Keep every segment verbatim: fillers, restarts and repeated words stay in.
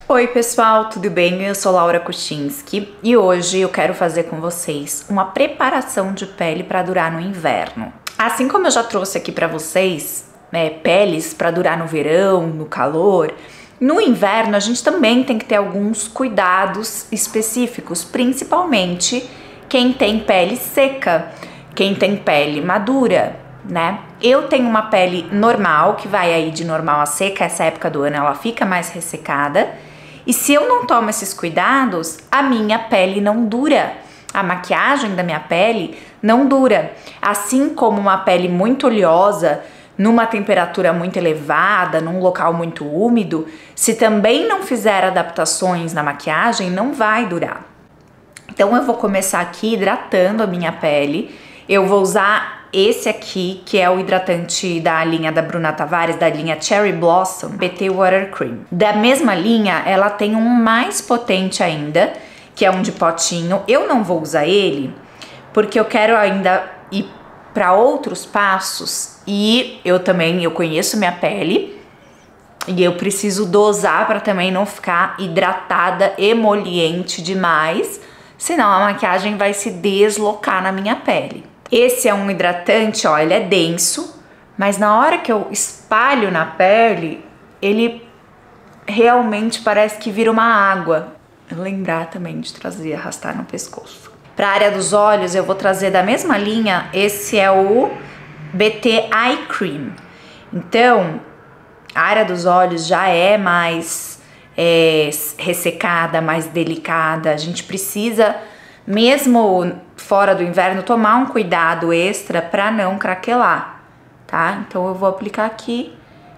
Oi pessoal, tudo bem? Eu sou Laura Kuchinski e hoje eu quero fazer com vocês uma preparação de pele para durar no inverno. Assim como eu já trouxe aqui para vocês, né, peles para durar no verão, no calor, no inverno a gente também tem que ter alguns cuidados específicos, principalmente quem tem pele seca, quem tem pele madura, né? Eu tenho uma pele normal, que vai aí de normal a seca, essa época do ano ela fica mais ressecada. E se eu não tomo esses cuidados, a minha pele não dura. A maquiagem da minha pele não dura. Assim como uma pele muito oleosa, numa temperatura muito elevada, num local muito úmido, se também não fizer adaptações na maquiagem, não vai durar. Então eu vou começar aqui hidratando a minha pele. Eu vou usar esse aqui, que é o hidratante da linha da Bruna Tavares, da linha Cherry Blossom B T Water Cream. Da mesma linha, ela tem um mais potente ainda, que é um de potinho. Eu não vou usar ele, porque eu quero ainda ir para outros passos e eu também, eu conheço minha pele e eu preciso dosar para também não ficar hidratada, emoliente demais, senão a maquiagem vai se deslocar na minha pele. Esse é um hidratante, ó, ele é denso, mas na hora que eu espalho na pele, ele realmente parece que vira uma água. Lembrar também de trazer, arrastar no pescoço. Para a área dos olhos, eu vou trazer da mesma linha, esse é o B T Eye Cream. Então, a área dos olhos já é mais é, ressecada, mais delicada, a gente precisa, mesmo fora do inverno, tomar um cuidado extra para não craquelar, tá? Então eu vou aplicar aqui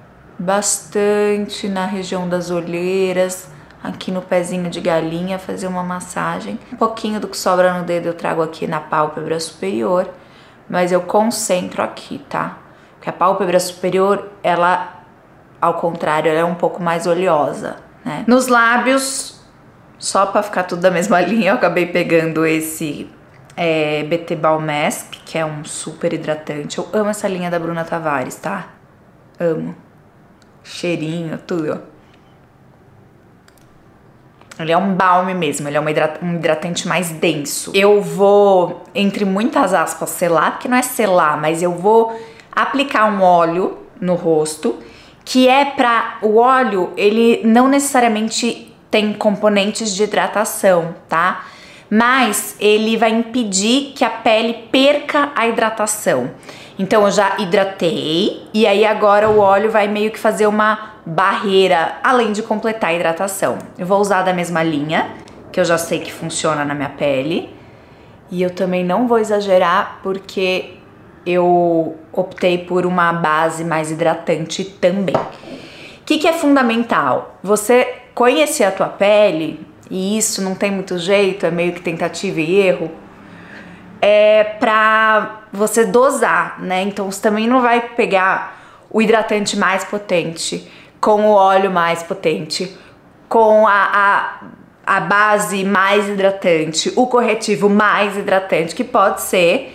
bastante na região das olheiras, aqui no pezinho de galinha, fazer uma massagem. Um pouquinho do que sobra no dedo eu trago aqui na pálpebra superior, mas eu concentro aqui, tá? Porque a pálpebra superior, ela, ao contrário, ela é um pouco mais oleosa, né? Nos lábios, só pra ficar tudo da mesma linha, eu acabei pegando esse é, B T Balm Mask, que é um super hidratante. Eu amo essa linha da Bruna Tavares, tá? Amo. Cheirinho, tudo, ó. Ele é um balme mesmo, ele é um hidratante mais denso. Eu vou, entre muitas aspas, selar, porque não é selar, mas eu vou aplicar um óleo no rosto, que é pra... O óleo, ele não necessariamente tem componentes de hidratação, tá? Mas ele vai impedir que a pele perca a hidratação. Então eu já hidratei e aí agora o óleo vai meio que fazer uma barreira, além de completar a hidratação. Eu vou usar da mesma linha, que eu já sei que funciona na minha pele. E eu também não vou exagerar porque eu optei por uma base mais hidratante também. O que que é fundamental? Você conhecer a tua pele, e isso não tem muito jeito, é meio que tentativa e erro, é pra você dosar, né? Então você também não vai pegar o hidratante mais potente com o óleo mais potente, com a, a, a base mais hidratante, o corretivo mais hidratante, que pode ser...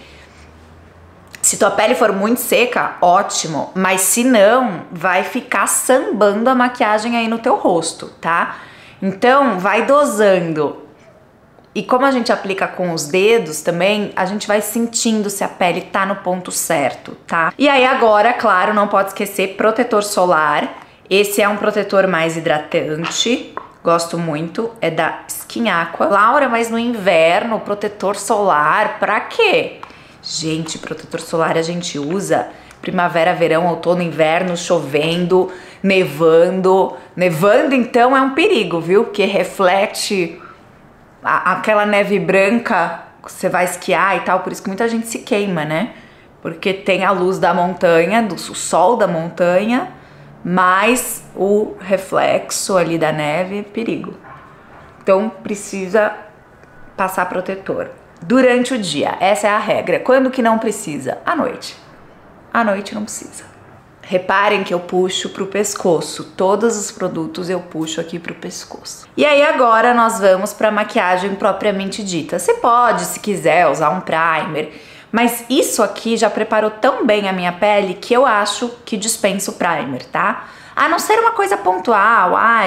Se tua pele for muito seca, ótimo, mas se não, vai ficar sambando a maquiagem aí no teu rosto, tá? Então, vai dosando. E como a gente aplica com os dedos também, a gente vai sentindo se a pele tá no ponto certo, tá? E aí agora, claro, não pode esquecer protetor solar. Esse é um protetor mais hidratante, gosto muito, é da Skin Aqua. Laura, mas no inverno, protetor solar, pra quê? Gente, protetor solar a gente usa primavera, verão, outono, inverno, chovendo, nevando. Nevando, então, é um perigo, viu? Porque reflete a, aquela neve branca, você vai esquiar e tal, por isso que muita gente se queima, né? Porque tem a luz da montanha, do o sol da montanha, mais o reflexo ali da neve, perigo. Então, precisa passar protetor. Durante o dia, essa é a regra. Quando que não precisa? À noite. À noite não precisa. Reparem que eu puxo pro pescoço. Todos os produtos eu puxo aqui pro pescoço. E aí agora nós vamos pra maquiagem propriamente dita. Você pode, se quiser, usar um primer, mas isso aqui já preparou tão bem a minha pele que eu acho que dispensa o primer, tá? A não ser uma coisa pontual, ai,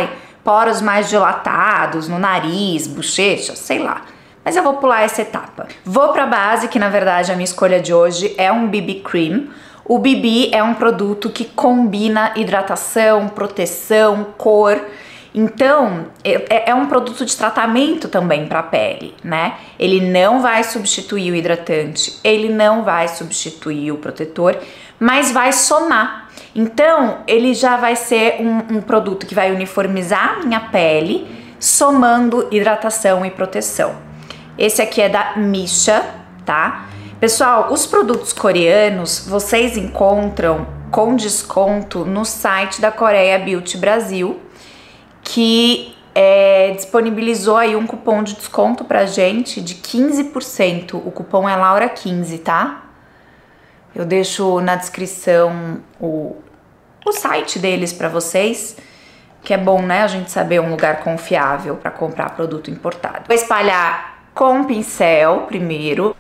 poros mais dilatados, no nariz, bochecha, sei lá. Mas eu vou pular essa etapa. Vou pra base, que na verdade a minha escolha de hoje é um B B Cream. O B B é um produto que combina hidratação, proteção, cor. Então, é, é um produto de tratamento também para a pele, né? Ele não vai substituir o hidratante, ele não vai substituir o protetor, mas vai somar. Então, ele já vai ser um, um produto que vai uniformizar a minha pele, somando hidratação e proteção. Esse aqui é da Missha, tá? Pessoal, os produtos coreanos vocês encontram com desconto no site da Coreia Beauty Brasil, que é, disponibilizou aí um cupom de desconto pra gente de quinze por cento. O cupom é Laura quinze, tá? Eu deixo na descrição o, o site deles pra vocês, que é bom, né, a gente saber um lugar confiável pra comprar produto importado. Vou espalhar com pincel primeiro.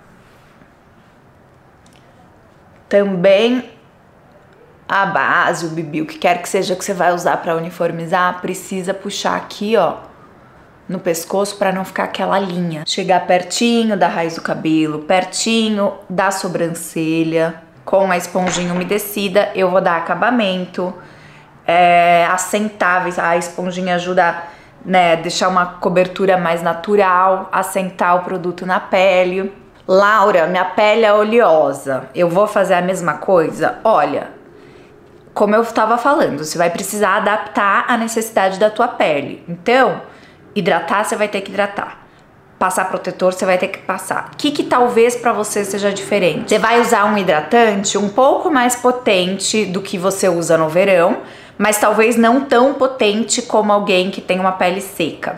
Também a base, o B B, o que quer que seja que você vai usar para uniformizar, precisa puxar aqui, ó, no pescoço para não ficar aquela linha. Chegar pertinho da raiz do cabelo, pertinho da sobrancelha, com a esponjinha umedecida, eu vou dar acabamento, é, assentar, a esponjinha ajuda, né, deixar uma cobertura mais natural, assentar o produto na pele. Laura, minha pele é oleosa, eu vou fazer a mesma coisa? Olha, como eu estava falando, você vai precisar adaptar a necessidade da tua pele. Então, hidratar, você vai ter que hidratar. Passar protetor, você vai ter que passar. O que que talvez para você seja diferente? Você vai usar um hidratante um pouco mais potente do que você usa no verão, mas talvez não tão potente como alguém que tem uma pele seca.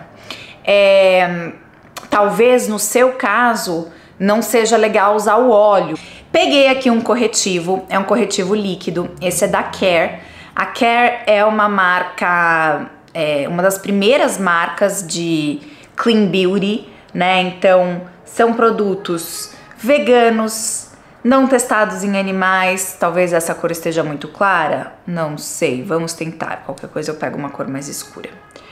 É, talvez no seu caso não seja legal usar o óleo. Peguei aqui um corretivo, é um corretivo líquido, esse é da Care. A Care é uma marca, é uma das primeiras marcas de Clean Beauty, né? Então, são produtos veganos, não testados em animais. Talvez essa cor esteja muito clara, não sei, vamos tentar. Qualquer coisa eu pego uma cor mais escura.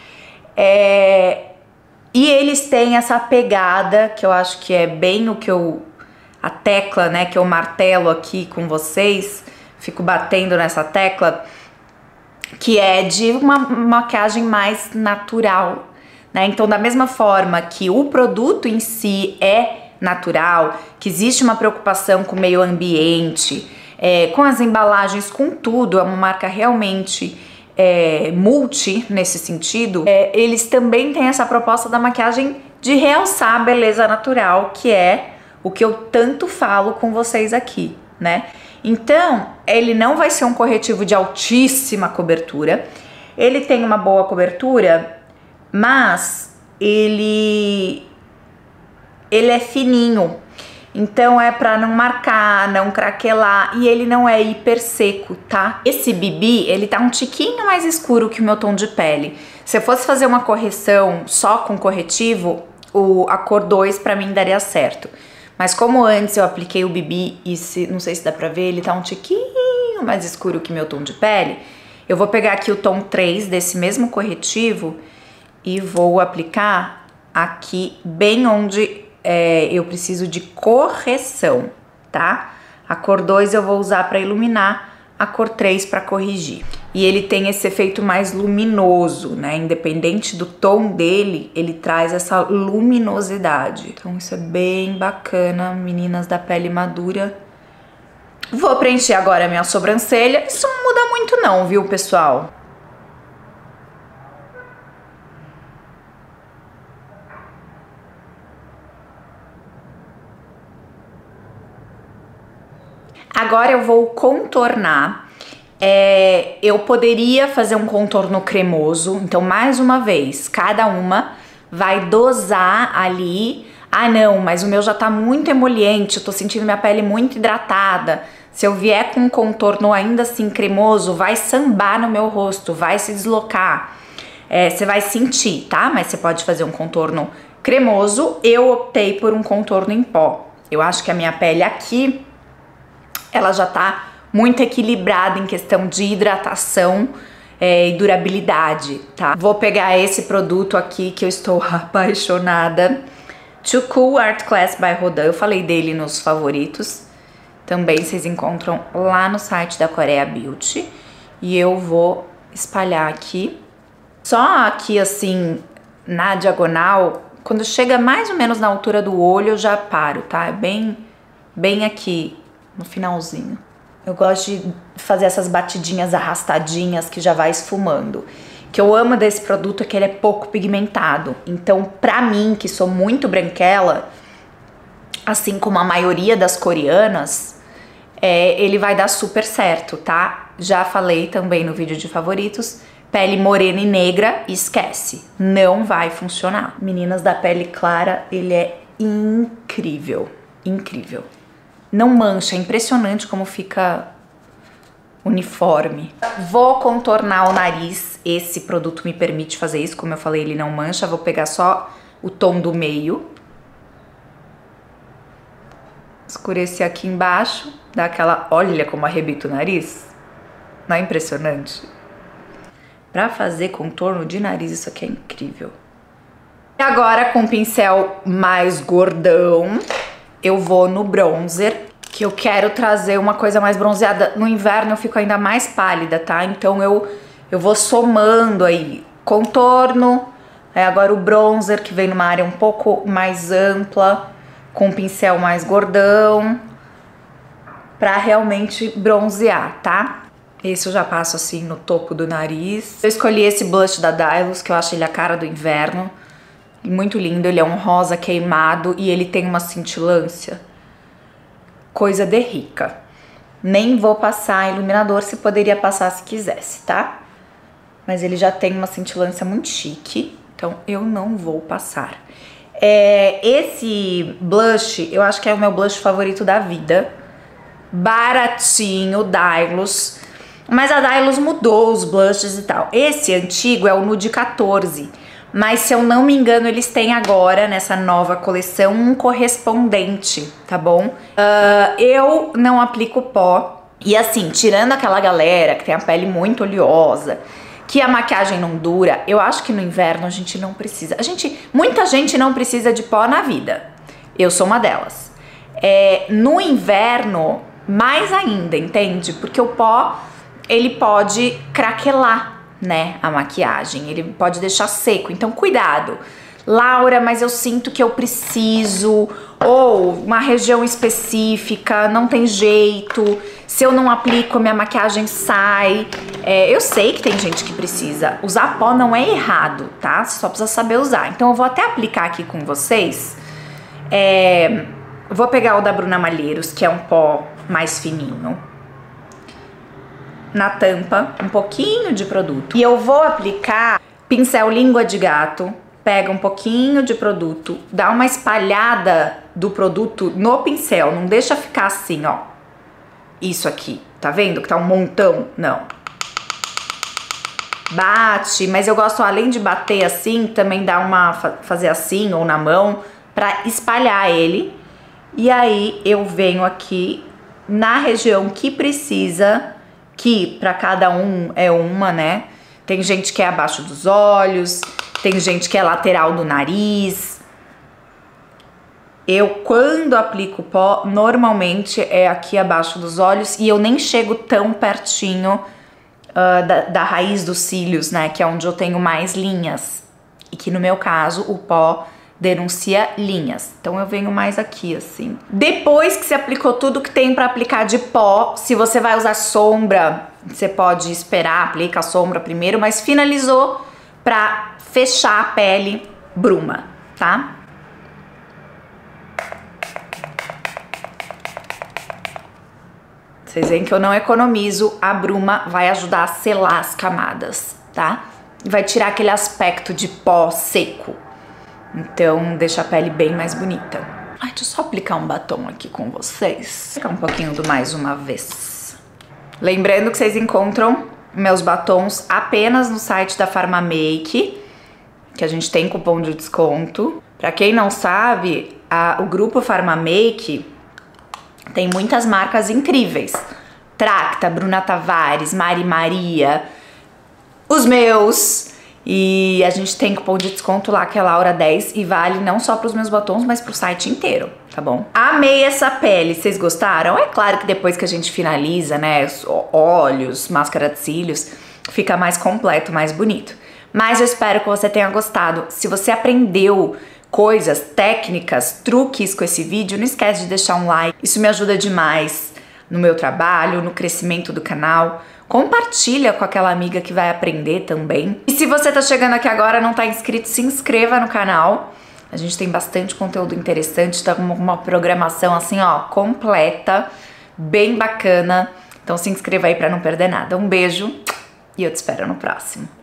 É... E eles têm essa pegada, que eu acho que é bem o que eu... A tecla, né, que eu martelo aqui com vocês, fico batendo nessa tecla, que é de uma maquiagem mais natural, né? Então, da mesma forma que o produto em si é natural, que existe uma preocupação com o meio ambiente, é, com as embalagens, com tudo, é uma marca realmente é, multi nesse sentido, é, eles também têm essa proposta da maquiagem de realçar a beleza natural, que é o que eu tanto falo com vocês aqui, né? Então, ele não vai ser um corretivo de altíssima cobertura. Ele tem uma boa cobertura, mas ele ele é fininho. Então é pra não marcar, não craquelar, e ele não é hiper seco, tá? Esse B B, ele tá um tiquinho mais escuro que o meu tom de pele. Se eu fosse fazer uma correção só com corretivo, o, a cor dois pra mim daria certo. Mas como antes eu apliquei o B B e se, não sei se dá pra ver, ele tá um tiquinho mais escuro que meu tom de pele, eu vou pegar aqui o tom três desse mesmo corretivo e vou aplicar aqui bem onde é, eu preciso de correção, tá? A cor dois eu vou usar pra iluminar, a cor três pra corrigir. E ele tem esse efeito mais luminoso, né? Independente do tom dele, ele traz essa luminosidade. Então isso é bem bacana, meninas da pele madura. Vou preencher agora a minha sobrancelha. Isso não muda muito não, viu, pessoal? Agora eu vou contornar. É, eu poderia fazer um contorno cremoso, então mais uma vez, cada uma vai dosar ali. Ah não, mas o meu já tá muito emoliente, eu tô sentindo minha pele muito hidratada. Se eu vier com um contorno ainda assim cremoso, vai sambar no meu rosto, vai se deslocar. É, você vai sentir, tá? Mas você pode fazer um contorno cremoso. Eu optei por um contorno em pó. Eu acho que a minha pele aqui, ela já tá muito equilibrada em questão de hidratação, é, e durabilidade, tá? Vou pegar esse produto aqui que eu estou apaixonada. Too Cool Art Class by Rodin. Eu falei dele nos favoritos. Também vocês encontram lá no site da Korea Beauty. E eu vou espalhar aqui. Só aqui assim, na diagonal, quando chega mais ou menos na altura do olho, eu já paro, tá? É bem, bem aqui no finalzinho. Eu gosto de fazer essas batidinhas arrastadinhas que já vai esfumando. O que eu amo desse produto é que ele é pouco pigmentado. Então, pra mim, que sou muito branquela, assim como a maioria das coreanas, é, ele vai dar super certo, tá? Já falei também no vídeo de favoritos, pele morena e negra, esquece. Não vai funcionar. Meninas da pele clara, ele é incrível, incrível. Não mancha, é impressionante como fica uniforme. Vou contornar o nariz, esse produto me permite fazer isso, como eu falei, ele não mancha. Vou pegar só o tom do meio. Escurecer aqui embaixo, dá aquela... Olha como arrebita o nariz. Não é impressionante? Pra fazer contorno de nariz, isso aqui é incrível. E agora, com o pincel mais gordão, eu vou no bronzer, que eu quero trazer uma coisa mais bronzeada. No inverno eu fico ainda mais pálida, tá? Então eu, eu vou somando aí contorno, aí agora o bronzer, que vem numa área um pouco mais ampla, com um pincel mais gordão, pra realmente bronzear, tá? Esse eu já passo assim no topo do nariz. Eu escolhi esse blush da Dylos, que eu acho ele a cara do inverno. Muito lindo, ele é um rosa queimado e ele tem uma cintilância. Coisa de rica. Nem vou passar iluminador, se poderia passar se quisesse, tá? Mas ele já tem uma cintilância muito chique, então eu não vou passar. É, esse blush, eu acho que é o meu blush favorito da vida. Baratinho, Dylos. Mas a Dylos mudou os blushes e tal. Esse antigo é o Nude quatorze. Mas se eu não me engano, eles têm agora, nessa nova coleção, um correspondente, tá bom? Uh, eu não aplico pó. E assim, tirando aquela galera que tem a pele muito oleosa, que a maquiagem não dura, eu acho que no inverno a gente não precisa. A gente, muita gente não precisa de pó na vida. Eu sou uma delas. É, no inverno, mais ainda, entende? Porque o pó, ele pode craquelar, né, a maquiagem, ele pode deixar seco, então cuidado. Laura, mas eu sinto que eu preciso, ou uma região específica, não tem jeito, se eu não aplico, minha maquiagem sai. É, eu sei que tem gente que precisa, usar pó não é errado, tá? Você só precisa saber usar. Então eu vou até aplicar aqui com vocês. É, vou pegar o da Bruna Malheiros, que é um pó mais fininho. Na tampa, um pouquinho de produto. E eu vou aplicar pincel língua de gato, pega um pouquinho de produto, dá uma espalhada do produto no pincel, não deixa ficar assim, ó. Isso aqui, tá vendo que tá um montão? Não. Bate, mas eu gosto, além de bater assim, também dá uma, fazer assim ou na mão, pra espalhar ele. E aí eu venho aqui na região que precisa, que para cada um é uma, né? Tem gente que é abaixo dos olhos, tem gente que é lateral do nariz. Eu, quando aplico pó, normalmente é aqui abaixo dos olhos e eu nem chego tão pertinho uh, da, da raiz dos cílios, né? Que é onde eu tenho mais linhas. E que no meu caso, o pó denuncia linhas. Então eu venho mais aqui, assim. Depois que você aplicou tudo que tem pra aplicar de pó, se você vai usar sombra, você pode esperar, aplica a sombra primeiro, mas finalizou pra fechar a pele, bruma, tá? Vocês veem que eu não economizo, a bruma vai ajudar a selar as camadas, tá? Vai tirar aquele aspecto de pó seco. Então, deixa a pele bem mais bonita. Ai, deixa eu só aplicar um batom aqui com vocês. Vou aplicar um pouquinho do mais uma vez. Lembrando que vocês encontram meus batons apenas no site da Farmamake, que a gente tem cupom de desconto. Pra quem não sabe, a, o grupo Farmamake tem muitas marcas incríveis. Tracta, Bruna Tavares, Mari Maria, os meus. E a gente tem cupom de desconto lá que é Laura dez e vale não só pros meus batons, mas pro site inteiro, tá bom? Amei essa pele, vocês gostaram? É claro que depois que a gente finaliza, né, os olhos, máscara de cílios, fica mais completo, mais bonito. Mas eu espero que você tenha gostado. Se você aprendeu coisas, técnicas, truques com esse vídeo, não esquece de deixar um like. Isso me ajuda demais no meu trabalho, no crescimento do canal. Compartilha com aquela amiga que vai aprender também. E se você tá chegando aqui agora e não tá inscrito, se inscreva no canal. A gente tem bastante conteúdo interessante, tá com uma programação assim, ó, completa, bem bacana. Então se inscreva aí pra não perder nada. Um beijo e eu te espero no próximo.